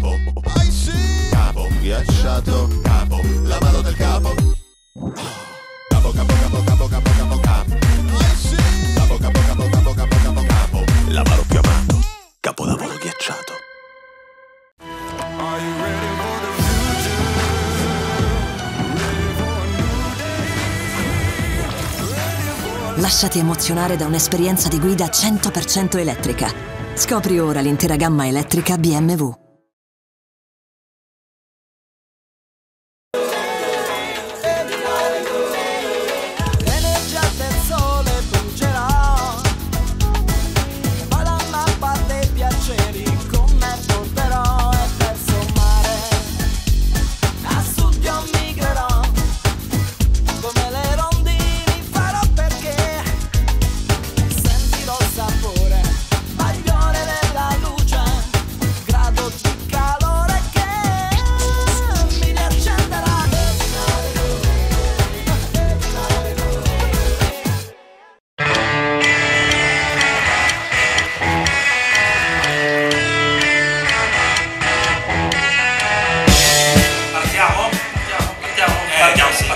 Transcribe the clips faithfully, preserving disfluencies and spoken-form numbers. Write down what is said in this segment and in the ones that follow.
capo, ai sì, capo, ghiacciato, capo, la mano del capo. Capo, capo, capo, capo, capo, capo, capo, ai sì, capo, capo, capo, capo, capo, capo, capo, la mano più a mano, capolavoro ghiacciato. Lasciati emozionare da un'esperienza di guida cento per cento elettrica. Scopri ora l'intera gamma elettrica B M W. L'energia del sole pungerà, poi la mappa dei piaceri con me porterò e verso il mare, a sud io migrerò, come le rondini farò perché sentirò il sapore, bagliore della luce, grado di calore che mi riaccenderà. Partiamo? Partiamo? Partiamo? Partiamo, sì.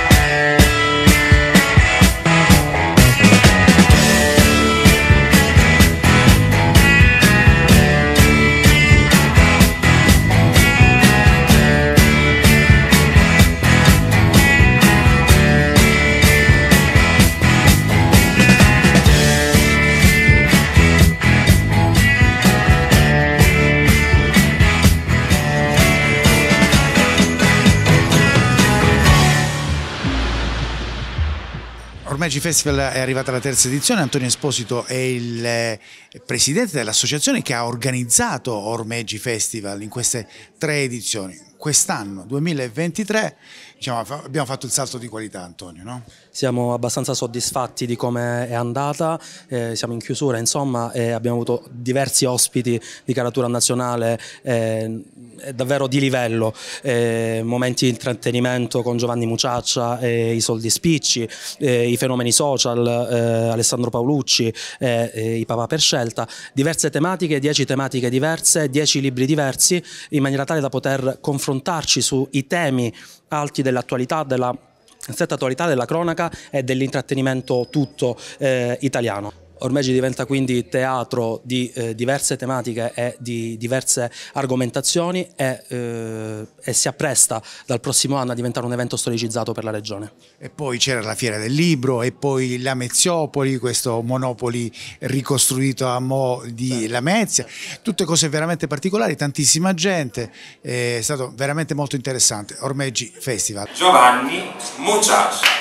Ormeggi Festival è arrivata la terza edizione. Antonio Esposito è il eh, presidente dell'associazione che ha organizzato Ormeggi Festival in queste tre edizioni. Quest'anno, duemilaventitré, diciamo, fa- abbiamo fatto il salto di qualità, Antonio, no? Siamo abbastanza soddisfatti di come è andata, eh, siamo in chiusura insomma e abbiamo avuto diversi ospiti di caratura nazionale, eh, davvero di livello, eh, momenti di intrattenimento con Giovanni Muciaccia, eh, i Soldi Spicci, eh, i fenomeni social, eh, Alessandro Paolucci, eh, eh, i Papà per scelta, diverse tematiche, dieci tematiche diverse, dieci libri diversi, in maniera tale da poter confrontarci sui temi alti dell'attualità, della stretta attualità, della cronaca e dell'intrattenimento tutto eh, italiano. Ormeggi diventa quindi teatro di eh, diverse tematiche e di diverse argomentazioni e, eh, e si appresta dal prossimo anno a diventare un evento storicizzato per la regione. E poi c'era la Fiera del Libro e poi la Meziopoli, questo Monopoli ricostruito a mo' di Lamezia, tutte cose veramente particolari, tantissima gente, è stato veramente molto interessante. Ormeggi Festival. Giovanni Muciaccia.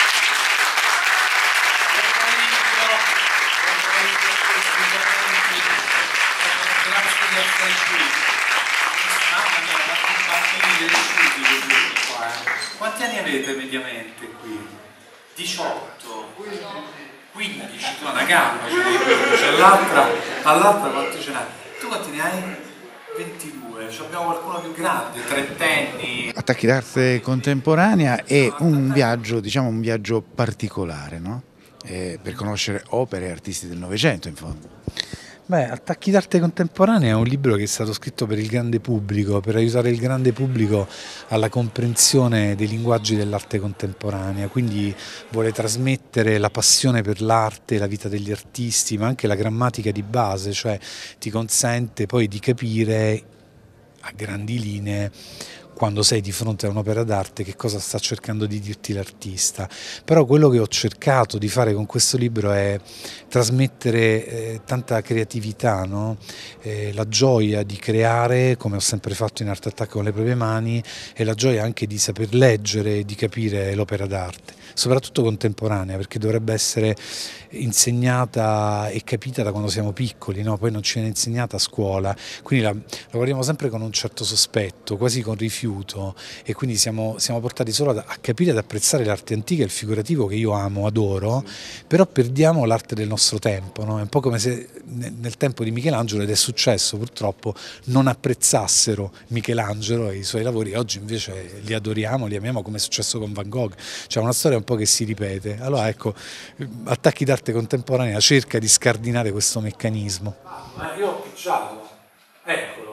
Quanti anni avete mediamente qui? diciotto? quindici? No, una gamba, cioè all'altra, all'altra quanto ce n'hai? Tu quanti ne hai? ventidue, cioè abbiamo qualcuno più grande, trentenni. Attacchi d'arte contemporanea è un viaggio, diciamo un viaggio particolare, no? Eh, per conoscere opere e artisti del Novecento in fondo. Beh, Attacchi d'arte contemporanea è un libro che è stato scritto per il grande pubblico, per aiutare il grande pubblico alla comprensione dei linguaggi dell'arte contemporanea, quindi vuole trasmettere la passione per l'arte, la vita degli artisti, ma anche la grammatica di base, cioè ti consente poi di capire a grandi linee quando sei di fronte a un'opera d'arte che cosa sta cercando di dirti l'artista. Però quello che ho cercato di fare con questo libro è trasmettere eh, tanta creatività, no? eh, la gioia di creare, come ho sempre fatto in Arte Attack con le proprie mani, e la gioia anche di saper leggere e di capire l'opera d'arte, soprattutto contemporanea, perché dovrebbe essere insegnata e capita da quando siamo piccoli, no? Poi non ci viene insegnata a scuola, quindi la, la guardiamo sempre con un certo sospetto, quasi con rifiuto, e quindi siamo, siamo portati solo a, a capire ed apprezzare l'arte antica e il figurativo che io amo, adoro, però perdiamo l'arte del nostro tempo, no? È un po' come se nel tempo di Michelangelo, ed è successo purtroppo, non apprezzassero Michelangelo e i suoi lavori, oggi invece li adoriamo, li amiamo, come è successo con Van Gogh, cioè una storia un po' che si ripete. Allora ecco, Attacchi d'arte contemporanea cerca di scardinare questo meccanismo. Ma io ho picciato, eccolo,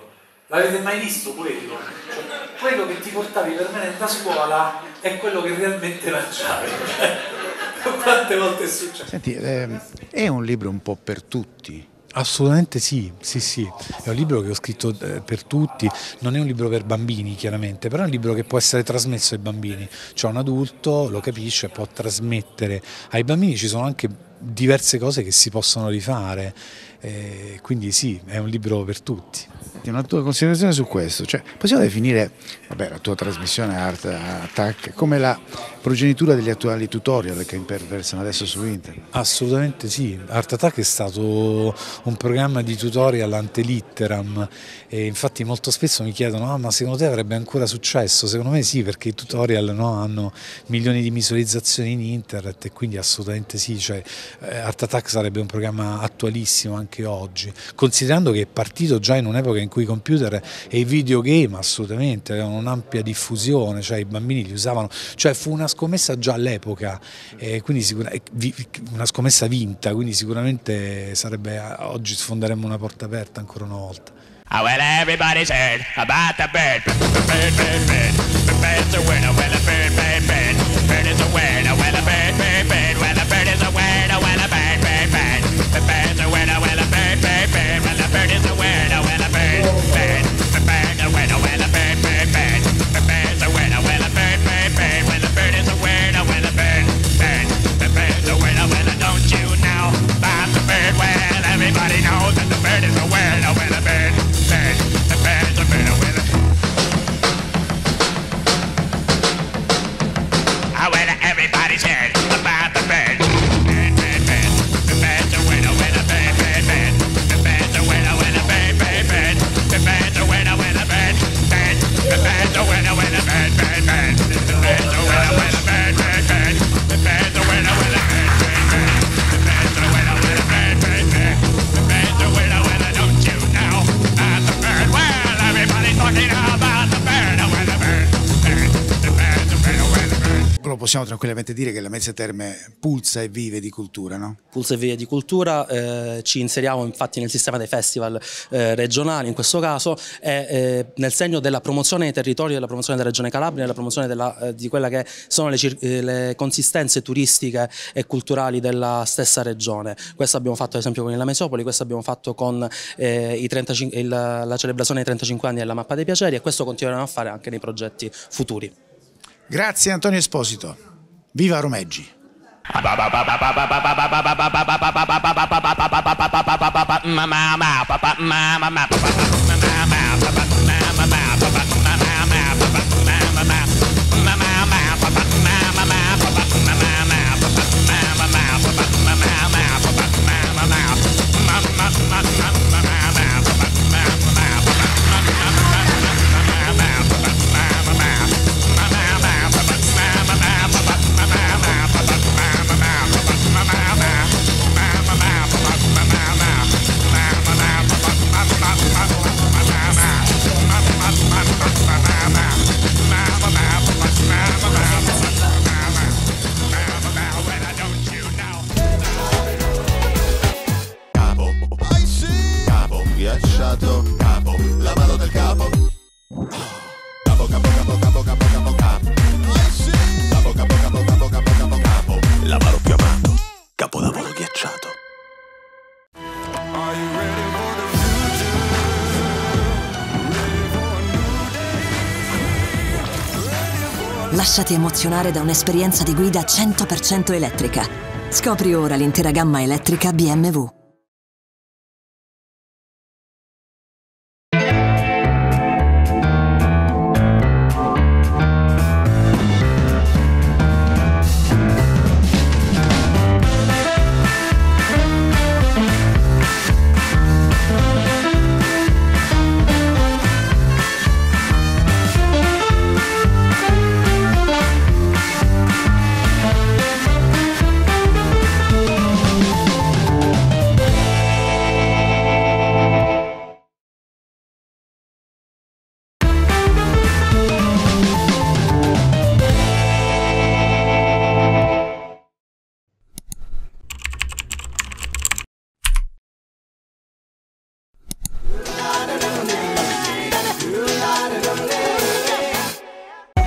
L'avete mai visto quello? Cioè, quello che ti portavi permanente a scuola è quello che realmente mangiavi. Quante volte è successo? Senti, eh, è un libro un po' per tutti? Assolutamente sì, sì, sì, è un libro che ho scritto eh, per tutti, non è un libro per bambini chiaramente, però è un libro che può essere trasmesso ai bambini, cioè un adulto lo capisce e può trasmettere ai bambini, ci sono anche diverse cose che si possono rifare, eh, quindi sì, è un libro per tutti. Una tua considerazione su questo, cioè possiamo definire vabbè, la tua trasmissione Art Attack come la progenitura degli attuali tutorial che imperversano adesso su internet? Assolutamente sì, Art Attack è stato un programma di tutorial ante litteram e infatti molto spesso mi chiedono ah, ma secondo te avrebbe ancora successo? Secondo me sì, perché i tutorial no, hanno milioni di visualizzazioni in internet e quindi assolutamente sì, cioè, Art Attack sarebbe un programma attualissimo anche oggi, considerando che è partito già in un'epoca in cui i computer e i videogame assolutamente avevano un'ampia diffusione, cioè i bambini li usavano, cioè fu una scommessa già all'epoca, eh, quindi sicura, una scommessa vinta, quindi sicuramente sarebbe, oggi sfonderemmo una porta aperta ancora una volta. Oh, well, everybody's heard about the bird. Bird, bird, bird, bird. The bird's a winner. Well, a bird, bird, bird. Bird is a winner. Well, a bird, bird, bird. Well, a bird is a winner. Well, a bird, bird, bird. The bird's a winner. Well, a bird, bird, bird. Well, a bird is a winner. Well, a bird, bird. The bird's a winner. Well, a bird, bird, bird. The bird's a winner. Well, a bird, bird, bird. Well, the bird is a winner. Well, a bird, bird. The bird's a winner. Well, don't you know about the bird? Well, everybody knows that the bird is a winner. Well, a bird. The bird's a winner with it. Oh, well, everybody's heard about the bird. Bird, bird, bird. The bird's a winner with a bird, bird, bird. The bird's a winner with a bird, bird, bird. The bird's a winner with a bird, bird. The bird's a winner with a bird, bird, bird. The bird's a winner with a bird, bird, bird. The bird's a winner with a bird, bird, bird. The bird's a winner with a bird, bird, bird. The bird's a winner with a don't you know about the bird? Well, everybody's talking about the bird, with the bird, bird, the bird's a winner with a bird. Però possiamo tranquillamente dire che la Mezze Terme pulsa e vive di cultura, no? Pulsa e vive di cultura, eh, ci inseriamo infatti nel sistema dei festival eh, regionali in questo caso e eh, nel segno della promozione dei territori, della promozione della Regione Calabria, della promozione della, eh, di quelle che sono le, eh, le consistenze turistiche e culturali della stessa regione. Questo abbiamo fatto ad esempio con il Lamesopoli, questo abbiamo fatto con eh, i trentacinque, il, la celebrazione dei trentacinque anni della Mappa dei Piaceri e questo continueremo a fare anche nei progetti futuri. Grazie Antonio Esposito, viva Romeggi! Capo, la mano del capo. Capo, capo, capo, capo, capo, capo, capo. Capo, capo, capo, capo, capo, capo, capo. Lavoro più amato, capolavoro ghiacciato. Lasciati emozionare da un'esperienza di guida cento per cento elettrica. Scopri ora l'intera gamma elettrica B M W.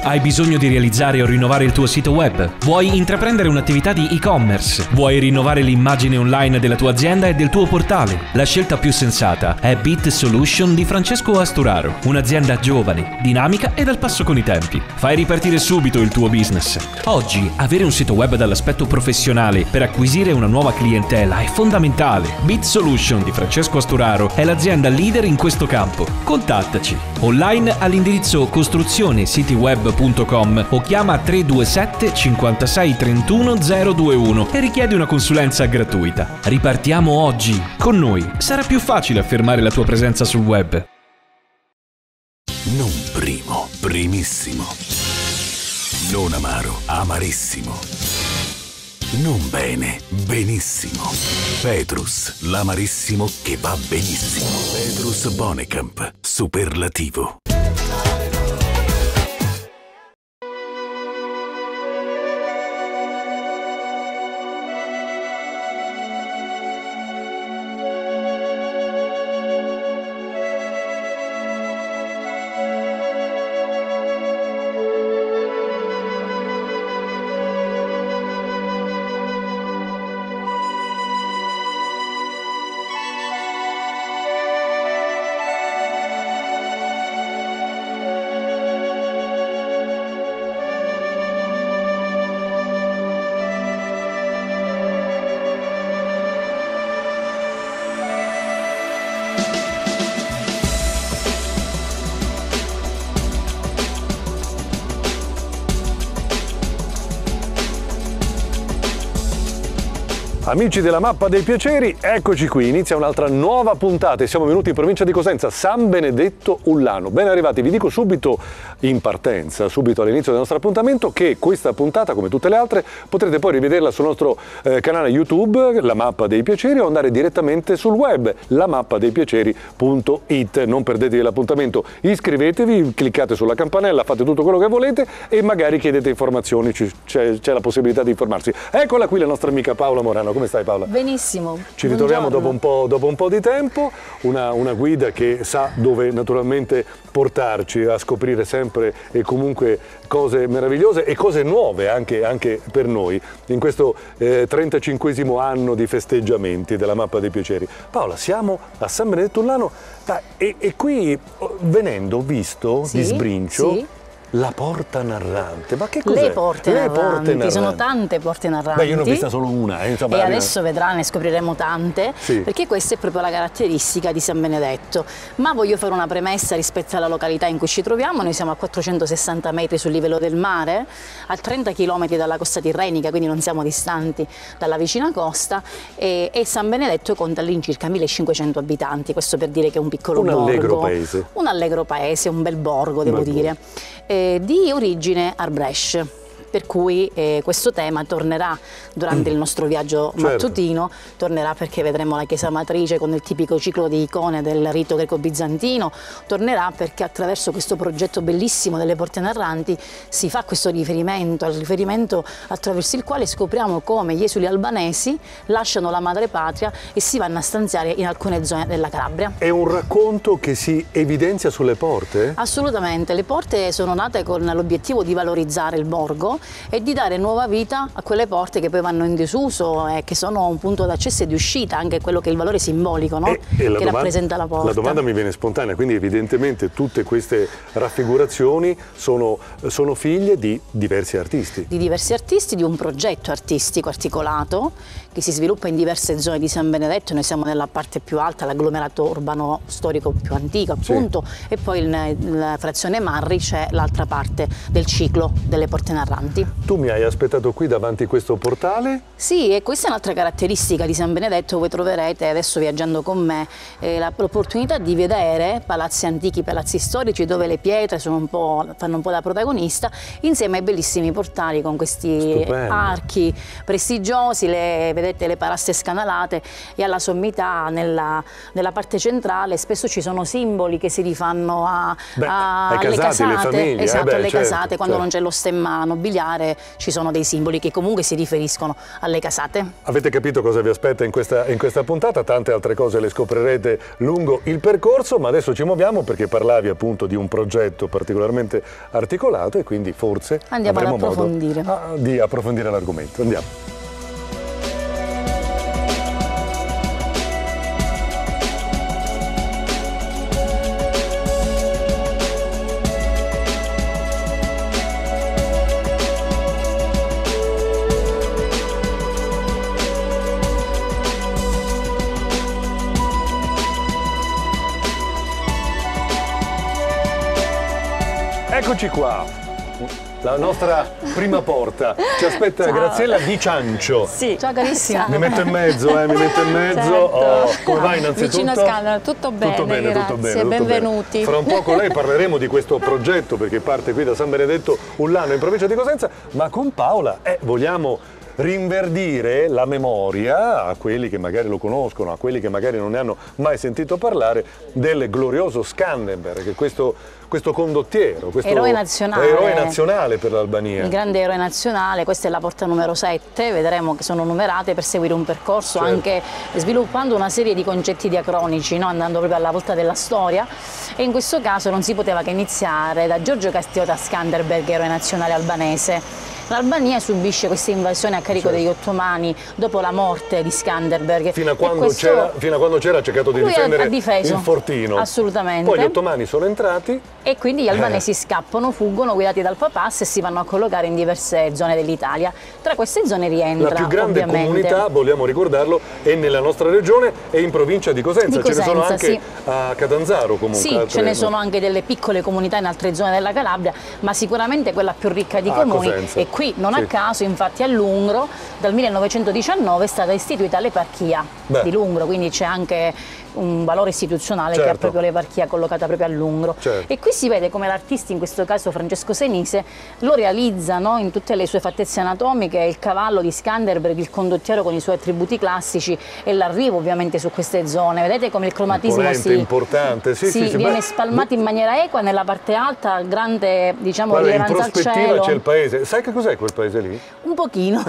Hai bisogno di realizzare o rinnovare il tuo sito web? Vuoi intraprendere un'attività di e-commerce? Vuoi rinnovare l'immagine online della tua azienda e del tuo portale? La scelta più sensata è Bit Solution di Francesco Asturaro, un'azienda giovane, dinamica ed al passo con i tempi. Fai ripartire subito il tuo business. Oggi, avere un sito web dall'aspetto professionale per acquisire una nuova clientela è fondamentale. Bit Solution di Francesco Asturaro è l'azienda leader in questo campo. Contattaci online all'indirizzo costruzione siti web punto com o chiama tre due sette cinquantasei trentuno zero ventuno e richiedi una consulenza gratuita. Ripartiamo oggi. Con noi sarà più facile affermare la tua presenza sul web. Non primo, primissimo. Non amaro, amarissimo. Non bene, benissimo. Petrus, l'amarissimo che va benissimo. Petrus Bonecamp, superlativo. Amici della Mappa dei Piaceri, eccoci qui, inizia un'altra nuova puntata e siamo venuti in provincia di Cosenza, San Benedetto Ullano. Ben arrivati, vi dico subito in partenza, subito all'inizio del nostro appuntamento, che questa puntata, come tutte le altre, potrete poi rivederla sul nostro eh, canale YouTube, La Mappa dei Piaceri, o andare direttamente sul web, la mappa dei piaceri punto it. Non perdetevi l'appuntamento, iscrivetevi, cliccate sulla campanella, fate tutto quello che volete e magari chiedete informazioni, c'è, c'è la possibilità di informarsi. Eccola qui la nostra amica Paola Morano. Come stai, Paola? Benissimo. Ci ritroviamo dopo un po', dopo un po' di tempo, una, una guida che sa dove naturalmente portarci a scoprire sempre e comunque cose meravigliose e cose nuove anche, anche per noi in questo eh, trentacinquesimo anno di festeggiamenti della Mappa dei Piaceri. Paola, siamo a San Benedetto Ullano e, e qui venendo ho visto sì, di sbrincio sì. La porta narrante, ma che cos'è? Le porte Le narranti, porte narranti. Sono tante porte narranti. Beh, io ne ho vista solo una. Eh, insomma, e adesso vedrà, ne scopriremo tante, sì. Perché questa è proprio la caratteristica di San Benedetto. Ma voglio fare una premessa rispetto alla località in cui ci troviamo. Noi siamo a quattrocentosessanta metri sul livello del mare, a trenta chilometri dalla costa tirrenica, quindi non siamo distanti dalla vicina costa, e, e San Benedetto conta all'incirca millecinquecento abitanti, questo per dire che è un piccolo un borgo. Un allegro paese. Un allegro paese, un bel borgo, devo un bel dire. Eh, di origine Arbresh, per cui eh, questo tema tornerà durante il nostro viaggio certo. mattutino, tornerà perché vedremo la chiesa matrice con il tipico ciclo di icone del rito greco-bizantino, tornerà perché attraverso questo progetto bellissimo delle porte narranti si fa questo riferimento, al riferimento attraverso il quale scopriamo come gli esuli albanesi lasciano la madrepatria e si vanno a stanziare in alcune zone della Calabria. È un racconto che si evidenzia sulle porte? Assolutamente, le porte sono nate con l'obiettivo di valorizzare il borgo e di dare nuova vita a quelle porte che poi vanno in disuso e che sono un punto d'accesso e di uscita, anche quello che è il valore simbolico, no? e, e che domanda, rappresenta la porta. La domanda mi viene spontanea, quindi evidentemente tutte queste raffigurazioni sono, sono figlie di diversi artisti. Di diversi artisti, di un progetto artistico articolato che si sviluppa in diverse zone di San Benedetto. Noi siamo nella parte più alta, l'agglomerato urbano storico più antico appunto, sì. E poi nella frazione Marri c'è l'altra parte del ciclo delle porte narranti. Tu mi hai aspettato qui davanti a questo portale? Sì, e questa è un'altra caratteristica di San Benedetto. Voi troverete adesso viaggiando con me eh, l'opportunità di vedere palazzi antichi, palazzi storici dove le pietre sono un po', fanno un po' da protagonista, insieme ai bellissimi portali con questi Stupendo. Archi prestigiosi, le, vedete le paraste scanalate, e alla sommità nella, nella parte centrale spesso ci sono simboli che si rifanno a, Beh, a, ai alle casati, casate, le famiglie, esatto, eh beh, alle certo, casate quando certo. non c'è lo stemma nobiliare, familiare ci sono dei simboli che comunque si riferiscono alle casate. Avete capito cosa vi aspetta in questa, in questa puntata? Tante altre cose le scoprirete lungo il percorso, ma adesso ci muoviamo perché parlavi appunto di un progetto particolarmente articolato e quindi forse andiamo ad avremo approfondire. modo a, di approfondire l'argomento. Andiamo. Eccoci qua, la nostra prima porta. Ci aspetta Ciao. Graziella Di Ciancio. Sì. Ciao carissima. Mi metto in mezzo, eh, mi metto in mezzo. Certo. Oh, come va innanzitutto? Vicino Scandalo, tutto bene, tutto bene, grazie, tutto bene, tutto benvenuti. Bene. Fra un po' con lei parleremo di questo progetto perché parte qui da San Benedetto Ullano in provincia di Cosenza, ma con Paola eh, vogliamo rinverdire la memoria a quelli che magari lo conoscono, a quelli che magari non ne hanno mai sentito parlare, del glorioso Skanderbeg, che questo, questo condottiero, questo eroe nazionale, eroe nazionale per l'Albania. Il grande eroe nazionale, questa è la porta numero sette, vedremo che sono numerate per seguire un percorso, certo, anche sviluppando una serie di concetti diacronici, no? Andando proprio alla volta della storia, e in questo caso non si poteva che iniziare da Giorgio Castiota Skanderbeg, eroe nazionale albanese. L'Albania subisce questa invasione a carico, certo, degli ottomani dopo la morte di Skanderbeg. Fino a quando questo... c'era fino a quando c'era ha cercato di Lui difendere ha difeso, il fortino. Assolutamente. Poi gli ottomani sono entrati e quindi gli albanesi eh. scappano, fuggono guidati dal Papas e si vanno a collocare in diverse zone dell'Italia. Tra queste zone rientra la più grande ovviamente comunità, vogliamo ricordarlo, è nella nostra regione e in provincia di Cosenza. Di Cosenza, ce ne sono anche sì, a Catanzaro comunque. Sì, altre... ce ne sono anche delle piccole comunità in altre zone della Calabria, ma sicuramente quella più ricca di ah, comuni. Cosenza. E qui non sì. a caso, infatti, a Lungro dal millenovecentodiciannove è stata istituita l'eparchia Beh. di Lungro, quindi c'è anche un valore istituzionale, certo, che ha proprio l'eparchia collocata proprio a Lungro. Certo. E qui si vede come l'artista, in questo caso Francesco Senise, lo realizza, no, in tutte le sue fattezze anatomiche, il cavallo di Skanderbeg, il condottiero con i suoi attributi classici e l'arrivo ovviamente su queste zone. Vedete come il cromatismo Imponente, si, importante. Sì, si sì, sì, viene beh, spalmato in maniera equa nella parte alta, grande, diciamo, guarda, in rilevanza al prospettiva cielo. c'è il paese. Sai che cos'è quel paese lì? Un pochino.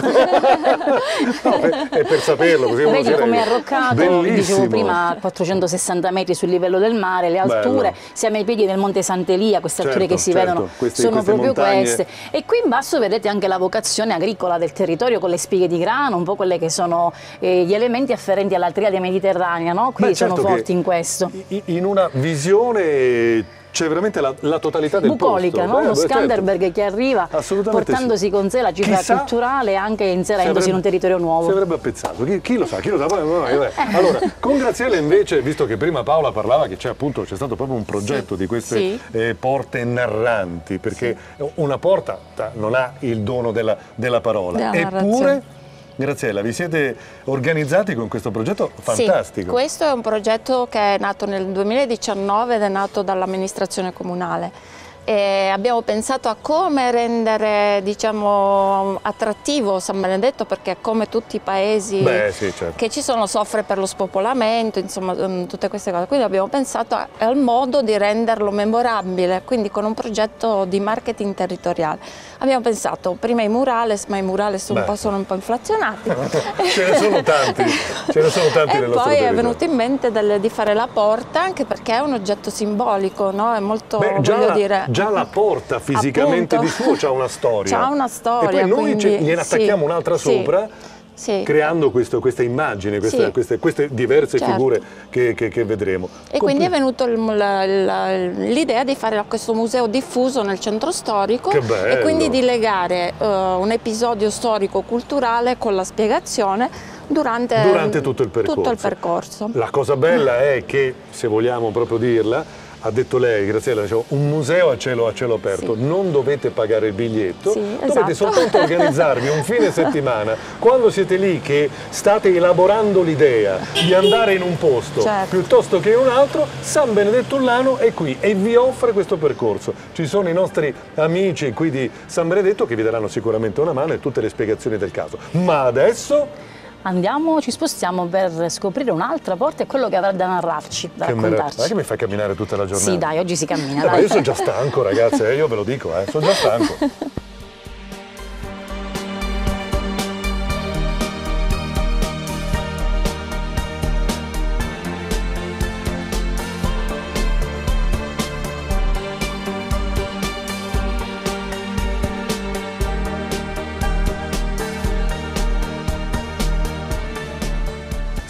No, è per saperlo, così vedi come è arroccato, bellissimo. Dicevo prima, a quattrocentosessanta metri sul livello del mare, le alture. Bello. Siamo ai piedi del Monte Sant'Elia, queste alture, certo, che si, certo, vedono queste, sono queste proprio montagne. Queste. E qui in basso vedete anche la vocazione agricola del territorio con le spighe di grano, un po' quelle che sono eh, gli elementi afferenti alla triade mediterranea, no? Qui Beh, sono certo forti in questo. In una visione c'è veramente la, la totalità del bucolica, posto. no? Uno Beh, Skanderbeg certo, che arriva portandosi sì. con sé la cifra Chissà culturale, anche inserendosi avrebbe, in un territorio nuovo. Si avrebbe appezzato, chi, chi lo sa, chi lo sa. Allora, con Graziella invece, visto che prima Paola parlava che c'è appunto c'è stato proprio un progetto sì. di queste sì. eh, porte narranti, perché sì. una porta non ha il dono della, della parola, della eppure Graziella, vi siete organizzati con questo progetto fantastico. Sì, questo è un progetto che è nato nel duemiladiciannove ed è nato dall'amministrazione comunale. E abbiamo pensato a come rendere, diciamo, attrattivo San Benedetto, perché come tutti i paesi Beh, sì, certo. che ci sono soffre per lo spopolamento, insomma tutte queste cose, quindi abbiamo pensato al modo di renderlo memorabile, quindi con un progetto di marketing territoriale. Abbiamo pensato prima ai murales, ma i murales un po' sono un po' inflazionati. Ce ne sono tanti, ce ne sono tanti e nel nostro poi territorio. è venuto in mente delle, di fare la porta, anche perché è un oggetto simbolico, no? È molto, Beh, già voglio la, dire... Già la porta fisicamente Appunto. di suo c'ha una storia. C'ha una storia. E poi noi quindi, gliene attacchiamo sì, un'altra sì, sopra, sì. creando questo, questa immagine, queste, sì. queste, queste diverse certo. figure che, che, che vedremo. E quindi è venuta l'idea di fare questo museo diffuso nel centro storico e quindi di legare uh, un episodio storico-culturale con la spiegazione durante, durante tutto il percorso. tutto il percorso. La cosa bella è che, se vogliamo proprio dirla, ha detto lei, Graziella, diciamo, un museo a cielo, a cielo aperto, sì. non dovete pagare il biglietto, sì, dovete esatto. soltanto organizzarvi un fine settimana, quando siete lì che state elaborando l'idea di andare in un posto certo. piuttosto che in un altro, San Benedetto Ullano è qui e vi offre questo percorso. Ci sono i nostri amici qui di San Benedetto che vi daranno sicuramente una mano e tutte le spiegazioni del caso. Ma adesso... Andiamo, ci spostiamo per scoprire un'altra porta e quello che avrà da narrarci, da che raccontarci. Ma che mi fai camminare tutta la giornata? Sì, dai, oggi si cammina. Eh, ma io sono già stanco, ragazze, eh, io ve lo dico, eh, sono già stanco.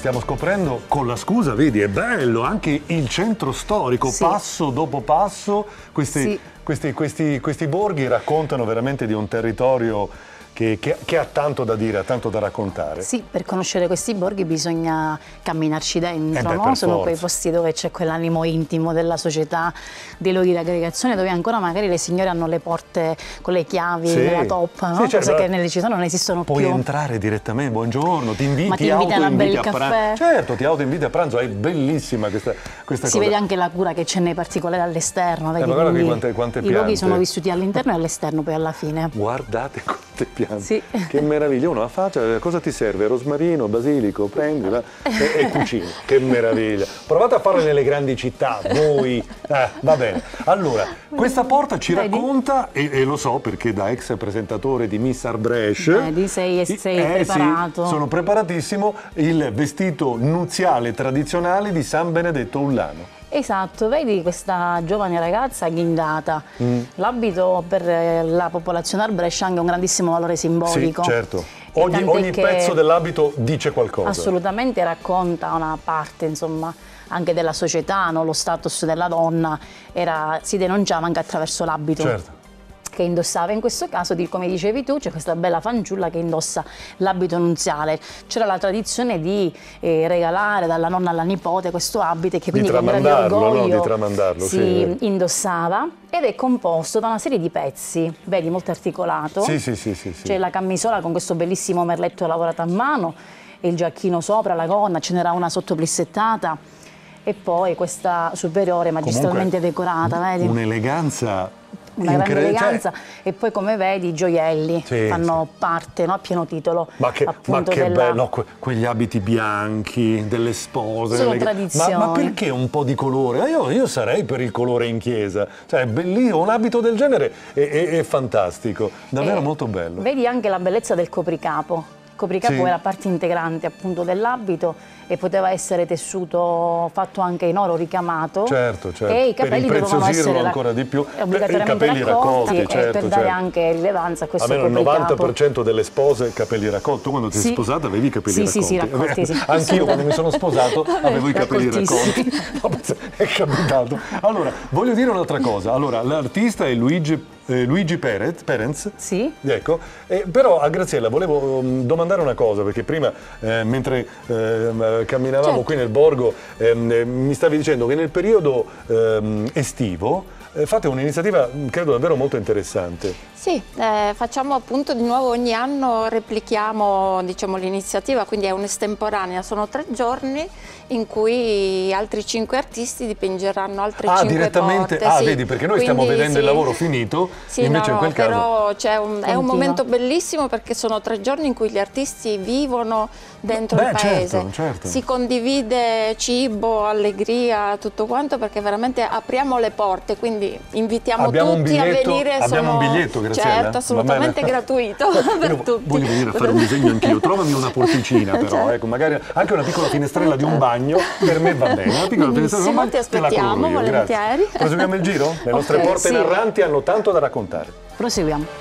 stiamo scoprendo con la scusa, vedi, è bello, anche il centro storico, Sì. passo dopo passo, questi, Sì. questi, questi, questi borghi raccontano veramente di un territorio che, che, che ha tanto da dire, ha tanto da raccontare. Sì, per conoscere questi borghi bisogna camminarci dentro, Eh beh, no? per Sono forza. quei posti dove c'è quell'animo intimo della società, dei luoghi di aggregazione, dove ancora magari le signore hanno le porte con le chiavi, Sì. della toppa, no? Sì, certo, Cose che beh, nelle città non esistono Puoi più. entrare direttamente, buongiorno, ti inviti, Ma ti invitano a bere il autoinviti a caffè. pranzo. Certo, ti autoinviti a pranzo, è bellissima questa, questa Si cosa. vede anche la cura che c'è nei particolari all'esterno, vedi? ma guarda Quindi che quante- quante i luoghi piante. sono vissuti all'interno e all'esterno poi alla fine. Guardate quante piante, Sì. che meraviglia, uno la faccia, cosa ti serve? Rosmarino, basilico, prendi va, e, e cucini, che meraviglia. Provate a farlo nelle grandi città, voi, eh, va bene. Allora, questa porta ci Vedi? racconta, e, e lo so perché da ex presentatore di Miss Arbresh, Vedi, sei, sei eh, preparato. Sì, sono preparatissimo, il vestito nuziale tradizionale di San Benedetto Ullano. Esatto, vedi questa giovane ragazza ghindata. Mm. L'abito per eh, la popolazione arbrescia ha anche un grandissimo valore simbolico. Sì, certo. E Ogni, tant'è ogni che pezzo dell'abito dice qualcosa. Assolutamente racconta una parte, insomma, anche della società, no? Lo status della donna era, si denunciava anche attraverso l'abito. Certo. Che indossava. In questo caso, di- come dicevi tu, c'è questa bella fanciulla che indossa l'abito nunziale. C'era la tradizione di eh, regalare dalla nonna alla nipote questo abito e che quindi con grande tramandarlo, no? orgoglio Di tramandarlo, si sì. indossava, ed è composto da una serie di pezzi, vedi, molto articolato. Sì, sì, sì, sì, sì. C'è la camisola con questo bellissimo merletto lavorato a mano e il giacchino sopra, la gonna, ce n'era una sottoplissettata e poi questa superiore magistralmente Comunque, decorata, vedi? Un'eleganza Una grande incredibile. eleganza, e poi come vedi i gioielli Sì, fanno parte, no, a pieno titolo, Ma che, ma appunto che della... bello, que- quegli abiti bianchi delle spose. Sono delle- tradizioni. Ma, ma perché un po' di colore? Eh, Io, io sarei per il colore in chiesa, cioè è bellissimo, un abito del genere è, è- è fantastico, davvero Eh, molto bello. Vedi anche la bellezza del copricapo. Il copricapo Sì. era parte integrante appunto dell'abito e poteva essere tessuto, fatto anche in oro ricamato. Certo, certo. E i Per capelli dovevano impreziosirlo essere ancora di più. eh, obbligatoriamente I capelli raccolti, raccolti, e certo, per dare certo. anche rilevanza a questo Almeno il copricapo. novanta per cento delle spose capelli raccolti. Tu quando ti sei Sì. sposata avevi i capelli Sì, raccolti. sì, sì, raccolti, sì. Anch'io quando mi sono sposato avevo i capelli Raccoltissimi. raccolti. È capitato. Allora, voglio dire un'altra cosa. Allora, l'artista è Luigi, eh, Luigi Perez, Perez. Sì. Ecco. Eh, però a Graziella volevo um, domandare una cosa, perché prima eh, mentre eh, camminavamo Certo. qui nel borgo ehm, eh, mi stavi dicendo che nel periodo ehm, estivo eh, fate un'iniziativa credo davvero molto interessante. Sì, eh, facciamo appunto di nuovo ogni anno, replichiamo diciamo, l'iniziativa, quindi è un'estemporanea, sono tre giorni in cui altri cinque artisti dipingeranno altre Ah, cinque direttamente? porte. Ah, sì. vedi, perché noi Quindi, stiamo vedendo sì. il lavoro finito, Sì, invece no, in quel no, caso... però c'è un, è un Continua. momento bellissimo perché sono tre giorni in cui gli artisti vivono dentro Beh, il paese. certo, certo. Si condivide cibo, allegria, tutto quanto, perché veramente apriamo le porte, quindi invitiamo Abbiamo un tutti a biglietto- venire. abbiamo sono... un biglietto, Graziella? Certo, Va assolutamente bene. gratuito per Io tutti. voglio venire a fare un disegno anch'io, trovami una porticina però, Certo. ecco, magari anche una piccola finestrella di un bagno, per me va bene, una piccola finestrella di un Benissimo, bagno ti te la coloro aspettiamo, io, volentieri. grazie. Proseguiamo il giro? Le nostre Ok, porte sì. narranti hanno tanto da raccontare. Proseguiamo.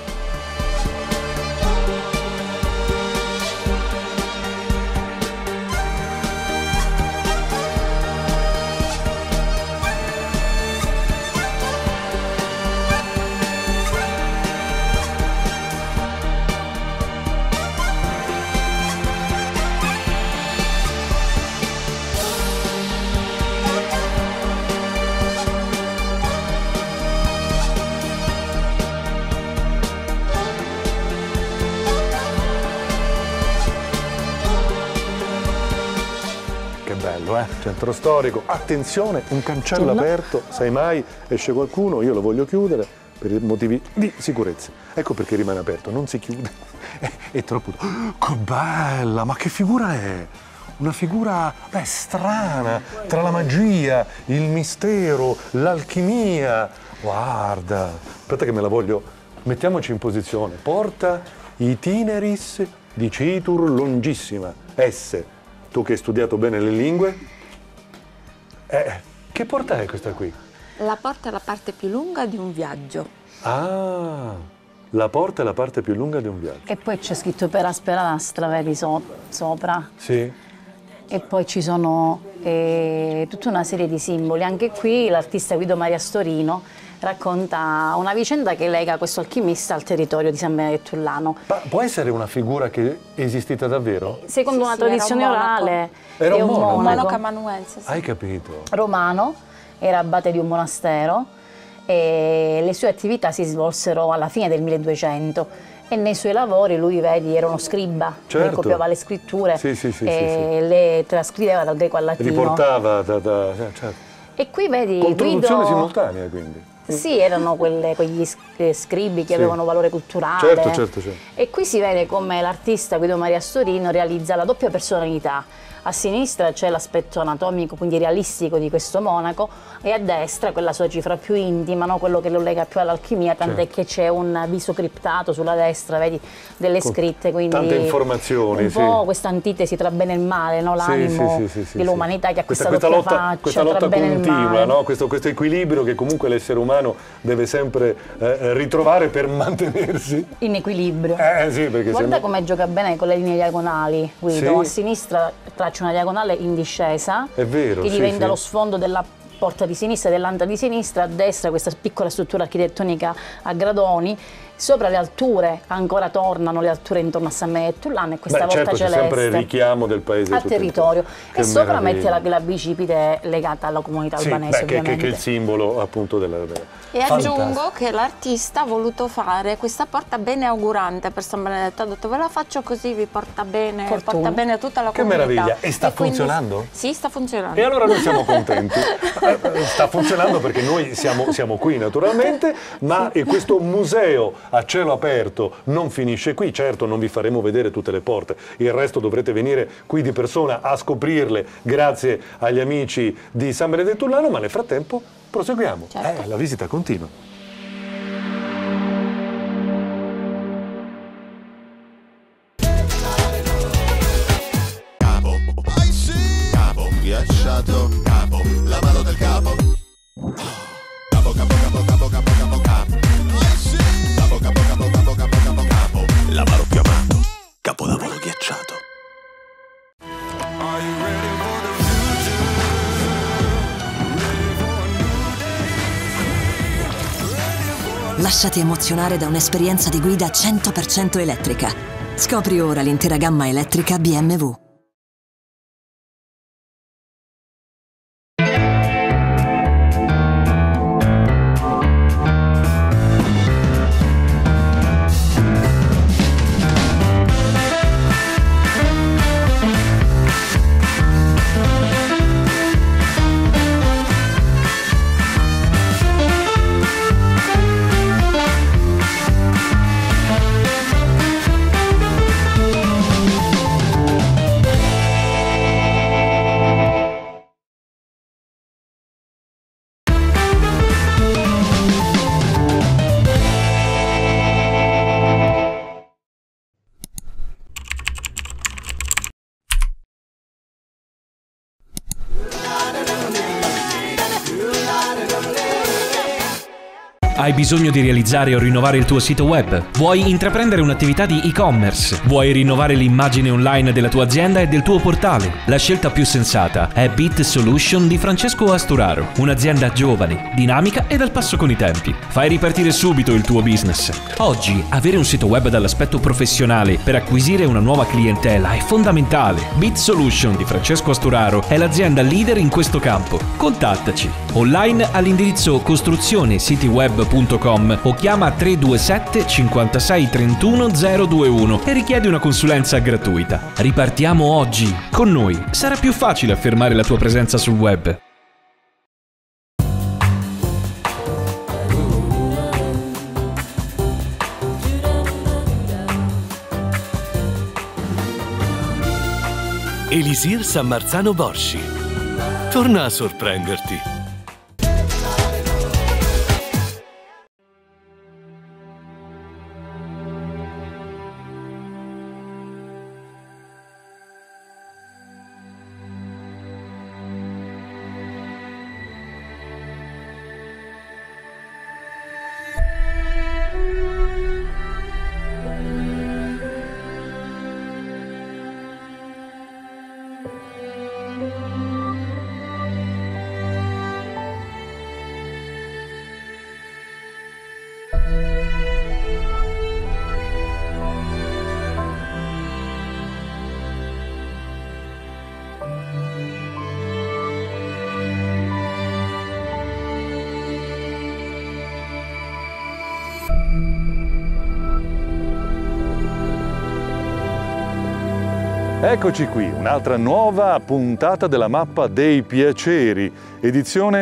Che bello, eh? Centro storico. Attenzione, un cancello Sì, no. aperto, sai mai, esce qualcuno, io lo voglio chiudere per motivi di sicurezza. Ecco perché rimane aperto, non si chiude. È, è troppo... Oh, che bella, ma che figura è? Una figura beh, strana, tra la magia, il mistero, l'alchimia. Guarda, aspetta che me la voglio... Mettiamoci in posizione. Porta itineris dicitur longissima. S. Tu che hai studiato bene le lingue. Eh, che porta è questa qui? La porta è la parte più lunga di un viaggio. Ah, la porta è la parte più lunga di un viaggio. E poi c'è scritto per Asperanastra, vedi so- sopra. Sì. e poi ci sono eh, tutta una serie di simboli. Anche qui l'artista Guido Maria Storino racconta una vicenda che lega questo alchimista al territorio di San Benedetto Ullano. Ma può essere una figura che è esistita davvero? Secondo Sì, una sì, tradizione era un monaco. orale, Era è un un monaco? Un monaco monaco amanuense, sì. Hai capito? romano, era abate di un monastero e le sue attività si svolsero alla fine del milleduecento e nei suoi lavori lui, vedi, era uno scriba, Certo. copiava le scritture Sì, sì, sì, e sì, le trascriveva dal greco al latino. Riportava da... da certo. E qui vedi Con traduzione Guido... simultanea, quindi. Sì, erano quelle, quegli sc- scribi che Sì. avevano valore culturale. Certo, certo, certo. E qui si vede come l'artista Guido Maria Storino realizza la doppia personalità. A sinistra c'è l'aspetto anatomico, quindi realistico di questo monaco, e a destra quella sua cifra più intima, no? Quello che lo lega più all'alchimia, tant'è Certo. che c'è un viso criptato sulla destra, vedi, delle Con scritte, quindi tante informazioni, un sì. po' questa antitesi tra bene e il male, no? L'animo Sì, sì, sì, sì, sì, dell'umanità sì. che ha questa, questa, doppia questa lotta, faccia questa lotta tra bene e il continua, male. no? questo, questo equilibrio che comunque l'essere umano deve sempre eh, ritrovare per mantenersi In equilibrio. Eh sì, perché Guarda sembra... come gioca bene con le linee diagonali, Guido. Sì. A sinistra traccia una diagonale in discesa È vero, che sì, diventa sì. lo sfondo della porta di sinistra e dell'anta di sinistra, a destra questa piccola struttura architettonica a gradoni. Sopra le alture ancora tornano le alture intorno a San Benedetto Ullano e questa Beh, volta certo, c'è celeste sempre il richiamo del paese al tutto territorio. intorno. E Che sopra meraviglia. mette la, la bicipite legata alla comunità Sì, albanese, beh, che, che, ovviamente. che è il simbolo appunto della... della... E aggiungo che l'artista ha voluto fare questa porta beneaugurante per San Benedetto, ha detto ve la faccio così, vi porta bene, Fortuna. porta bene tutta la Che comunità. meraviglia! E sta quindi- funzionando? Sì, sta funzionando. E allora noi siamo contenti. Eh, Sta funzionando perché noi siamo, siamo qui naturalmente, ma e questo museo a cielo aperto non finisce qui. Certo, non vi faremo vedere tutte le porte, il resto dovrete venire qui di persona a scoprirle grazie agli amici di San Benedetto Ullano, ma nel frattempo proseguiamo. Certo. Eh, la visita continua. Capo, ai sì, capo, ghiacciato, capo, la mano del capo. Capo, capo, capo, capo, capo, capo, capo. Ai sì, capo, capo, capo, capo, capo, capo, capo. La mano più a mano, capolavoro ghiacciato. Lasciati emozionare da un'esperienza di guida cento per cento elettrica. Scopri ora l'intera gamma elettrica B M W. Hai bisogno di realizzare o rinnovare il tuo sito web? Vuoi intraprendere un'attività di e-commerce? Vuoi rinnovare l'immagine online della tua azienda e del tuo portale? La scelta più sensata è Bit Solution di Francesco Asturaro, un'azienda giovane, dinamica ed al passo con i tempi. Fai ripartire subito il tuo business. Oggi avere un sito web dall'aspetto professionale per acquisire una nuova clientela è fondamentale. Bit Solution di Francesco Asturaro è l'azienda leader in questo campo. Contattaci online all'indirizzo costruzione siti web punto com o chiama tre due sette cinquantasei trentuno zero ventuno e richiedi una consulenza gratuita. Ripartiamo oggi. Con noi sarà più facile affermare la tua presenza sul web. Elisir San Marzano Borsci. Torna a sorprenderti. Eccoci qui, un'altra nuova puntata della Mappa dei Piaceri, edizione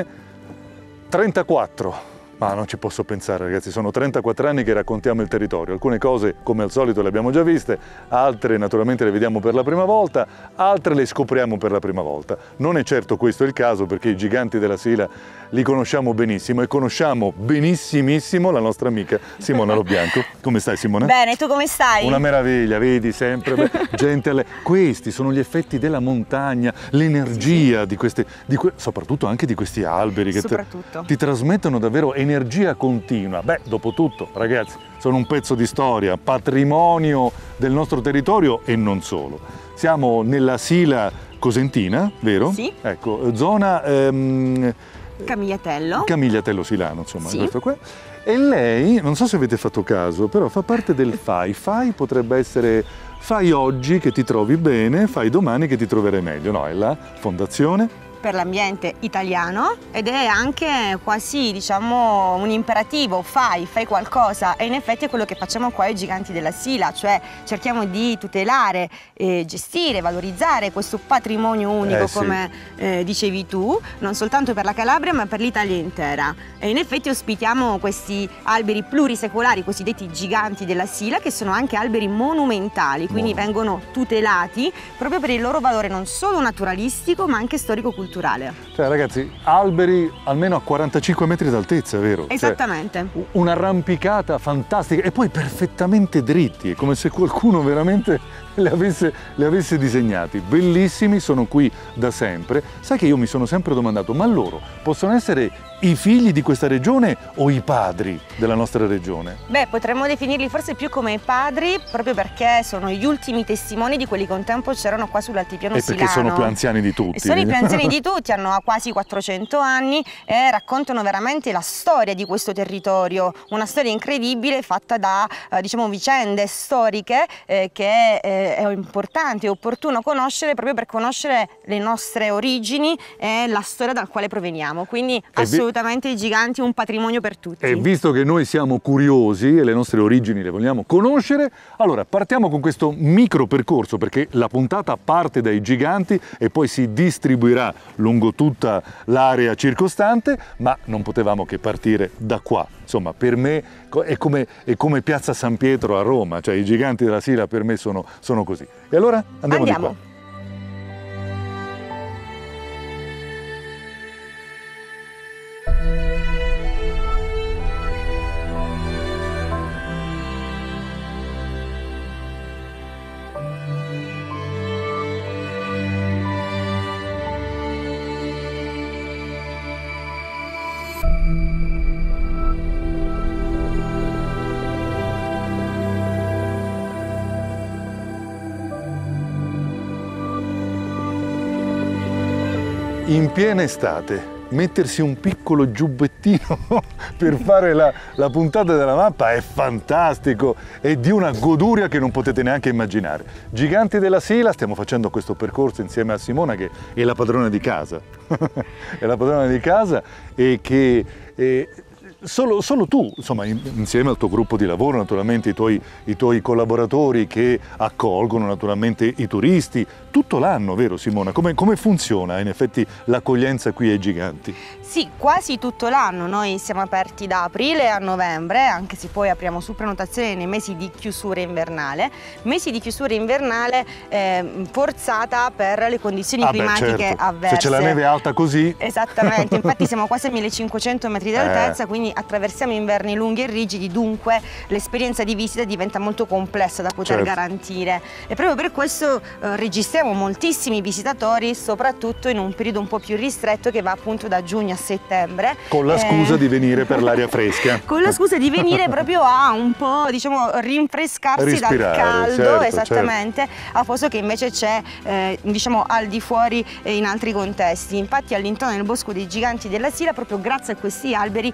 trentaquattro. Ma non ci posso pensare, ragazzi, sono trentaquattro anni che raccontiamo il territorio. Alcune cose, come al solito, le abbiamo già viste, altre naturalmente le vediamo per la prima volta, altre le scopriamo per la prima volta. Non è certo questo il caso, perché i giganti della Sila li conosciamo benissimo e conosciamo benissimissimo la nostra amica Simona Lobianco. Come stai, Simona? Bene, tu come stai? Una meraviglia, vedi, sempre beh, gente alle... Questi sono gli effetti della montagna, l'energia di queste, di que... soprattutto anche di questi alberi che te... ti trasmettono davvero energia continua. Beh, dopo tutto, ragazzi, sono un pezzo di storia, patrimonio del nostro territorio e non solo. Siamo nella Sila Cosentina, vero? Sì. Ecco, zona... Ehm... Camigliatello. Camigliatello Silano, insomma, sì. Questo qua. E lei, non so se avete fatto caso, però fa parte del F A I. F A I potrebbe essere fai oggi che ti trovi bene, fai domani che ti troverai meglio. No, è la fondazione per l'ambiente italiano ed è anche quasi, diciamo, un imperativo: fai, fai qualcosa, e in effetti è quello che facciamo qua ai Giganti della Sila, cioè cerchiamo di tutelare, eh, gestire, valorizzare questo patrimonio unico, eh, sì. come eh, dicevi tu, non soltanto per la Calabria ma per l'Italia intera. E in effetti ospitiamo questi alberi plurisecolari, cosiddetti Giganti della Sila, che sono anche alberi monumentali, quindi Buono. vengono tutelati proprio per il loro valore non solo naturalistico ma anche storico-culturale. Cioè, ragazzi, alberi almeno a quarantacinque metri d'altezza, vero? Esattamente. Cioè, un'arrampicata fantastica e poi perfettamente dritti, come se qualcuno veramente li avesse, li avesse disegnati. Bellissimi, sono qui da sempre. Sai che io mi sono sempre domandato, ma loro possono essere i figli di questa regione o i padri della nostra regione? Beh, potremmo definirli forse più come i padri, proprio perché sono gli ultimi testimoni di quelli che un tempo c'erano qua sull'altipiano silano. E perché sono più anziani di tutti. E sono i più anziani di tutti, hanno quasi quattrocento anni e raccontano veramente la storia di questo territorio, una storia incredibile fatta da, eh, diciamo, vicende storiche eh, che eh, è importante e opportuno conoscere proprio per conoscere le nostre origini e la storia dal quale proveniamo. Quindi assolutamente assolutamente i Giganti un patrimonio per tutti. E visto che noi siamo curiosi e le nostre origini le vogliamo conoscere, allora partiamo con questo micro percorso, perché la puntata parte dai Giganti e poi si distribuirà lungo tutta l'area circostante, ma non potevamo che partire da qua. Insomma, per me è come, è come Piazza San Pietro a Roma, cioè i Giganti della Sila per me sono, sono così. E allora andiamo, andiamo. di qua. In piena estate, mettersi un piccolo giubbettino per fare la, la puntata della mappa è fantastico, è di una goduria che non potete neanche immaginare. Giganti della Sila, stiamo facendo questo percorso insieme a Simona, che è la padrona di casa, è la padrona di casa e che... È, Solo, solo tu, insomma, insieme al tuo gruppo di lavoro, naturalmente i tuoi, i tuoi collaboratori che accolgono naturalmente i turisti, tutto l'anno, vero Simona? Come, come funziona in effetti l'accoglienza qui ai Giganti? Sì, quasi tutto l'anno, noi siamo aperti da aprile a novembre, anche se poi apriamo su prenotazione nei mesi di chiusura invernale, mesi di chiusura invernale eh, forzata per le condizioni ah climatiche beh, certo. avverse. Se c'è la neve alta così... Esattamente, infatti siamo quasi a millecinquecento metri di altezza, eh. quindi attraversiamo inverni lunghi e rigidi, dunque l'esperienza di visita diventa molto complessa da poter certo. garantire. E proprio per questo eh, registriamo moltissimi visitatori, soprattutto in un periodo un po' più ristretto che va appunto da giugno a settembre. Con la scusa eh... di venire per l'aria fresca. Con la scusa di venire proprio a un po', diciamo, rinfrescarsi Respirare, dal caldo, certo, esattamente, certo. a posto che invece c'è, eh, diciamo, al di fuori eh, in altri contesti. Infatti all'interno del Bosco dei Giganti della Sila, proprio grazie a questi alberi, veramente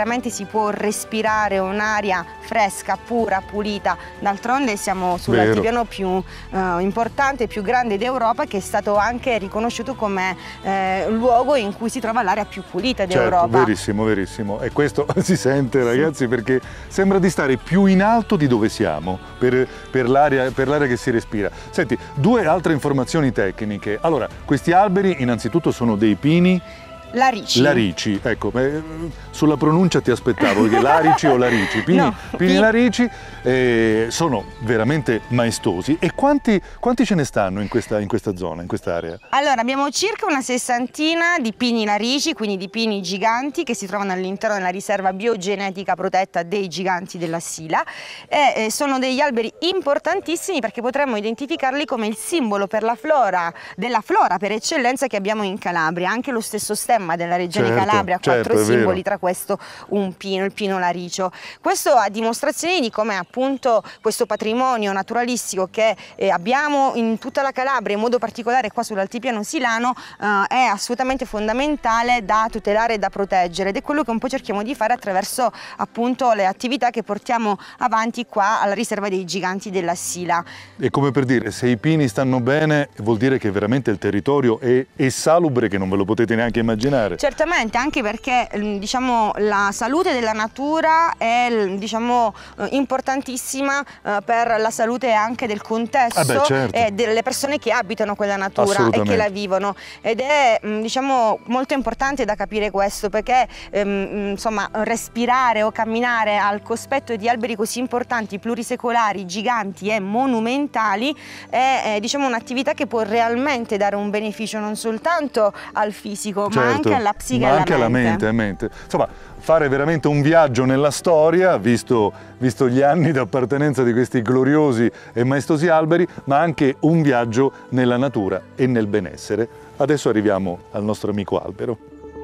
veramente si può respirare un'aria fresca, pura, pulita. D'altronde siamo sull'altipiano più eh, importante, più grande d'Europa, che è stato anche riconosciuto come eh, luogo in cui si trova l'aria più pulita d'Europa. Certo, verissimo, verissimo. E questo si sente, ragazzi, perché sembra di stare più in alto di dove siamo per, per l'aria per l'aria che si respira. Senti, due altre informazioni tecniche. Allora, questi alberi innanzitutto sono dei pini Larici. Larici, ecco, eh, sulla pronuncia ti aspettavo, perché larici o larici, pini, No, pini pi- larici eh, sono veramente maestosi. E quanti, quanti ce ne stanno in questa, in questa zona, in quest'area? Allora, abbiamo circa una sessantina di pini larici, quindi di pini giganti, che si trovano all'interno della riserva biogenetica protetta dei giganti della Sila, e eh, sono degli alberi importantissimi perché potremmo identificarli come il simbolo per la flora, della flora per eccellenza che abbiamo in Calabria. Anche lo stesso stemma della regione Certo, Calabria ha certo, quattro è vero. simboli, tra questo un pino, il pino laricio. Questo a dimostrazione di come appunto questo patrimonio naturalistico che eh, abbiamo in tutta la Calabria, in modo particolare qua sull'altipiano silano, eh, è assolutamente fondamentale da tutelare e da proteggere, ed è quello che un po' cerchiamo di fare attraverso appunto le attività che portiamo avanti qua alla riserva dei giganti della Sila. È come per dire, se i pini stanno bene vuol dire che veramente il territorio è, è salubre, che non ve lo potete neanche immaginare. Certamente, anche perché diciamo, la salute della natura è diciamo, importantissima eh, per la salute anche del contesto Ah beh, certo. e delle persone che abitano quella natura e che la vivono, ed è diciamo, molto importante da capire questo, perché ehm, insomma, respirare o camminare al cospetto di alberi così importanti, plurisecolari, giganti e monumentali è eh, diciamo, un'attività che può realmente dare un beneficio non soltanto al fisico, Certo, ma anche alla psiche ma e alla anche alla mente, mente. Insomma, fare veramente un viaggio nella storia, visto, visto gli anni di appartenenza di questi gloriosi e maestosi alberi, ma anche un viaggio nella natura e nel benessere. Adesso arriviamo al nostro amico albero.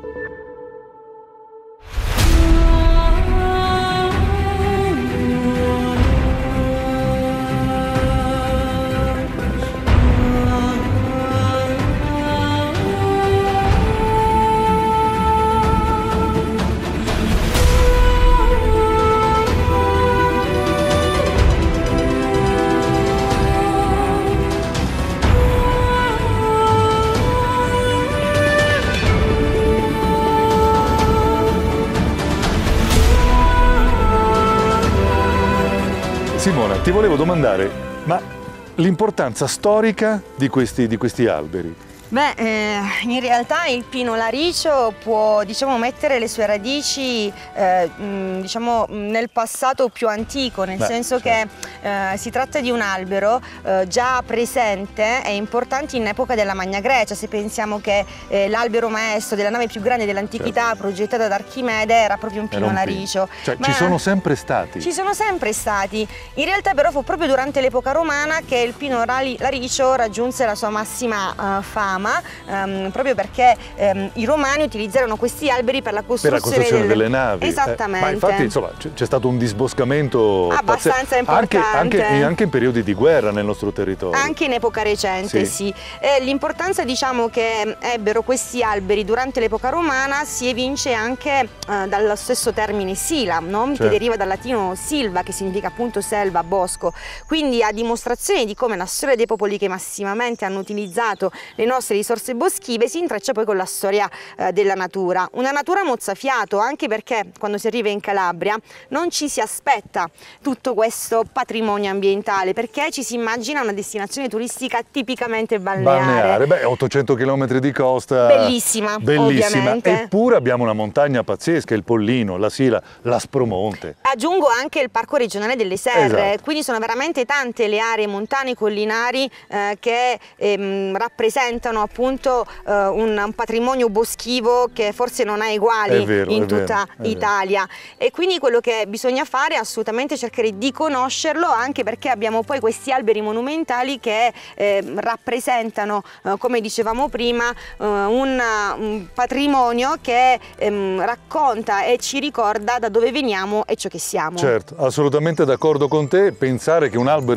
Simona, ti volevo domandare, ma l'importanza storica di questi, di questi alberi? Beh, eh, in realtà il pino laricio può diciamo, mettere le sue radici eh, mh, diciamo, nel passato più antico, nel Beh, senso certo. che eh, si tratta di un albero eh, già presente e importante in epoca della Magna Grecia. Se pensiamo che eh, l'albero maestro della nave più grande dell'antichità, certo. progettata da Archimede, era proprio un pino un laricio. Cioè, Ma ci sono sempre stati? Ci sono sempre stati. In realtà però fu proprio durante l'epoca romana che il pino laricio raggiunse la sua massima uh, fama. Um, proprio perché um, i romani utilizzarono questi alberi per la costruzione, per la costruzione delle... delle navi. Esattamente. Eh, ma infatti insomma c'è stato un disboscamento abbastanza pazzesco, anche, importante. anche, anche in periodi di guerra nel nostro territorio. Anche in epoca recente, sì. sì. L'importanza diciamo che ebbero questi alberi durante l'epoca romana si evince anche uh, dallo stesso termine sila, no? Certo. Che deriva dal latino silva, che significa appunto selva, bosco. Quindi a dimostrazione di come la storia dei popoli che massimamente hanno utilizzato le nostre risorse boschive si intreccia poi con la storia eh, della natura. Una natura mozzafiato, anche perché quando si arriva in Calabria non ci si aspetta tutto questo patrimonio ambientale, perché ci si immagina una destinazione turistica tipicamente balneare. Balneare, beh, ottocento chilometri di costa. Bellissima, bellissima. ovviamente. Eppure abbiamo una montagna pazzesca, il Pollino, la Sila, l'Aspromonte. Aggiungo anche il Parco regionale delle Serre, esatto. Quindi sono veramente tante le aree montane e collinari eh, che ehm, rappresentano appunto Uh, un, un patrimonio boschivo che forse non ha eguali vero, in è tutta vero, Italia, e quindi quello che bisogna fare è assolutamente cercare di conoscerlo, anche perché abbiamo poi questi alberi monumentali che eh, rappresentano, uh, come dicevamo prima, uh, un, un patrimonio che ehm, racconta e ci ricorda da dove veniamo e ciò che siamo. Certo, assolutamente d'accordo con te. Pensare che un albero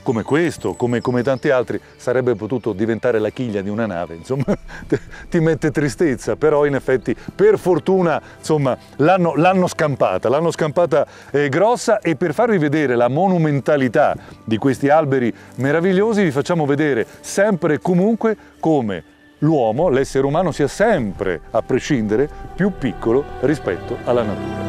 come questo, come, come tanti altri, sarebbe potuto diventare la chiglia di una nave, insomma, ti mette tristezza, però in effetti per fortuna insomma l'hanno, l'hanno scampata, l'hanno scampata eh, grossa, e per farvi vedere la monumentalità di questi alberi meravigliosi vi facciamo vedere sempre e comunque come l'uomo, l'essere umano, sia sempre, a prescindere, più piccolo rispetto alla natura.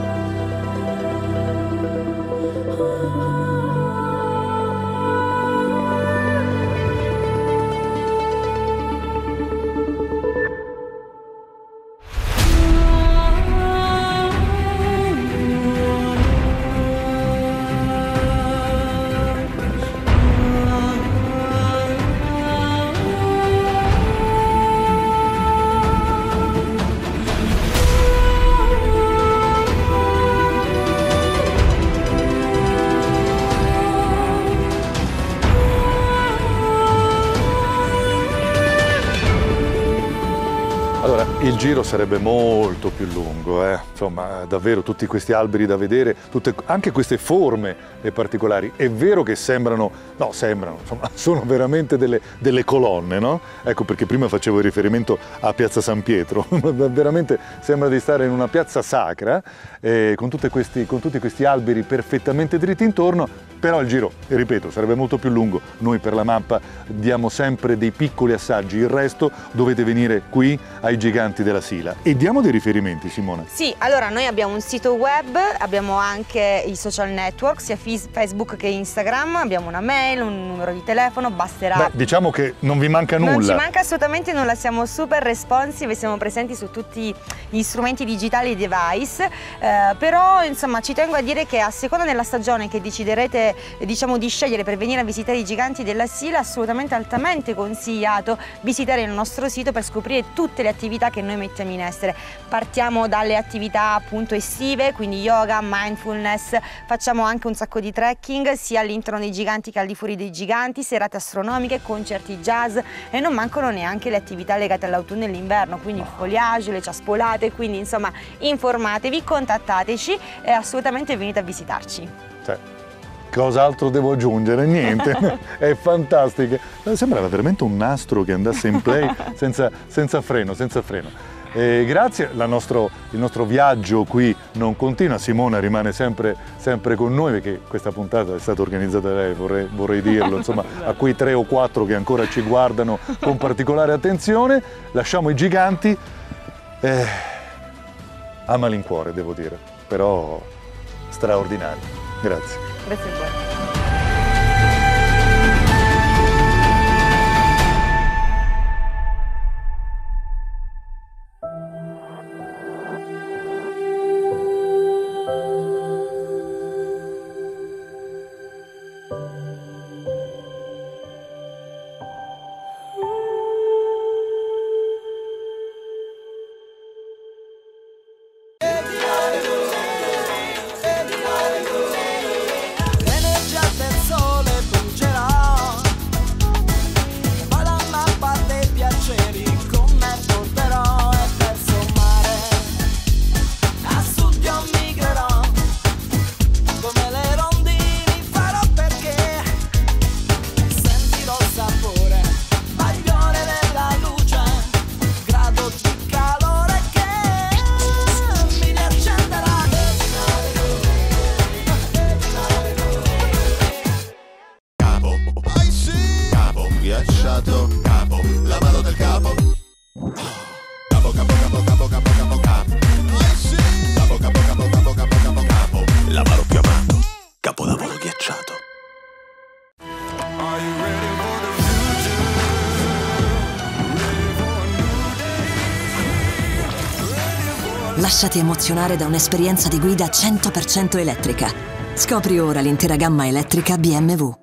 Allora, il giro sarebbe molto più lungo, eh? Insomma, davvero tutti questi alberi da vedere, tutte, anche queste forme particolari. È vero che sembrano, no, sembrano, insomma, sono veramente delle, delle colonne, no? Ecco perché prima facevo riferimento a Piazza San Pietro, veramente sembra di stare in una piazza sacra, eh, con, tutti questi, con tutti questi alberi perfettamente dritti intorno, però il giro, ripeto, sarebbe molto più lungo. Noi per la mappa diamo sempre dei piccoli assaggi, il resto dovete venire qui ai Giganti della Sila. E diamo dei riferimenti, Simona. Sì, allora noi abbiamo un sito web, abbiamo anche i social network, sia Facebook che Instagram, abbiamo una mail, un numero di telefono, basterà. Beh, diciamo che non vi manca nulla. Non ci manca assolutamente nulla, siamo super responsive, siamo presenti su tutti gli strumenti digitali e device, eh, però insomma ci tengo a dire che a seconda della stagione che deciderete diciamo di scegliere per venire a visitare i Giganti della Sila, assolutamente altamente consigliato visitare il nostro sito per scoprire tutte le attività che noi mettiamo in essere. Partiamo dalle attività appunto estive, quindi yoga, mindfulness, facciamo anche un sacco di trekking sia all'interno dei Giganti che al di fuori dei Giganti, serate astronomiche, concerti jazz, e non mancano neanche le attività legate all'autunno e all'inverno, quindi il foliage, le ciaspolate, quindi insomma informatevi, contattateci e assolutamente venite a visitarci. Sì. Cos'altro devo aggiungere? Niente, è fantastica. Sembrava veramente un nastro che andasse in play senza, senza freno, senza freno. E grazie, la nostro, il nostro viaggio qui non continua, Simona rimane sempre, sempre con noi perché questa puntata è stata organizzata da lei, vorrei, vorrei dirlo, insomma, a quei tre o quattro che ancora ci guardano con particolare attenzione. Lasciamo i Giganti, eh, a malincuore devo dire, però straordinari. Grazie. Grazie a voi. Capo, la mano del capo. Capo, capo, capo, capo, capo, capo, capo. Capo, capo, capo, capo, capo, capo, capo. La mano più amato, capolavoro ghiacciato. Lasciati emozionare da un'esperienza di guida cento per cento elettrica. Scopri ora l'intera gamma elettrica B M W.